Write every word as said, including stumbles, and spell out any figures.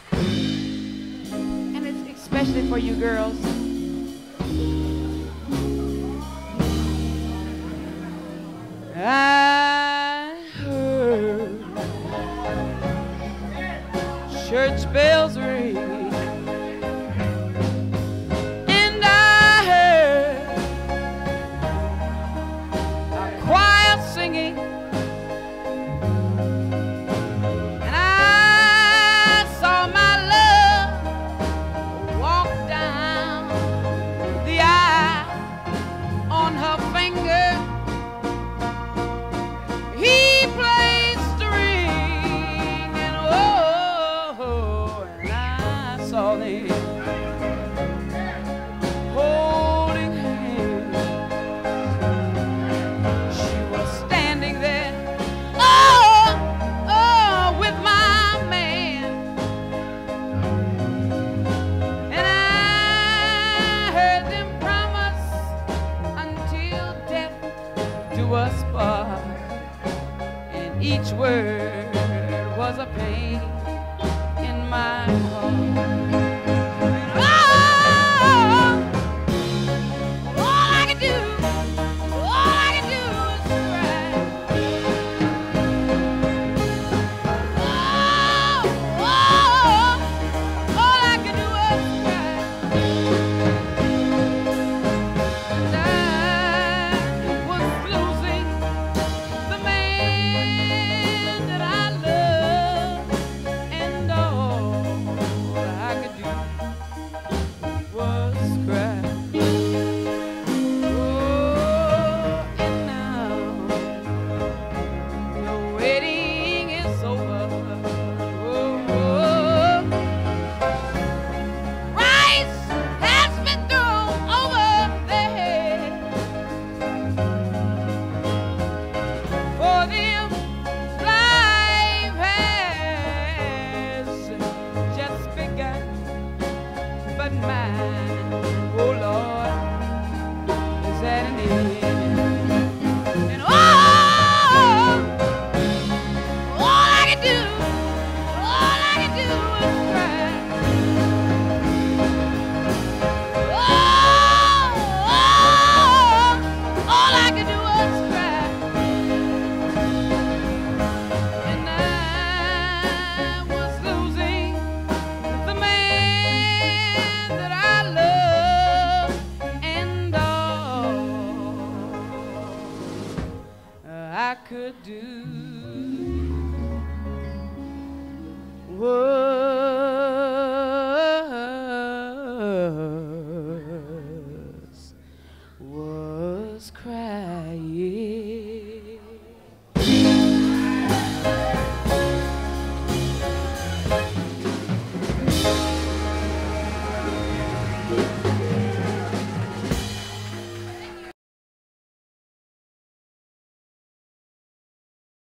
And it's especially for you girls. I heard church bells ring, and I heard a choir singing, and I saw my love walk down the aisle on her finger. He plays string, and oh, and I saw them holding hands. She was standing there, oh, oh, with my man, and I heard them promise until death do us part. Each word was a pain in my heart. Oh, all I could do, all I could do was cry. Oh, oh, all I could do was cry. And I was losing the man that I love, and all I could do was cry. Oh, and now the wedding is over. Oh, rice has been thrown over their head for them. Life has just begun, but my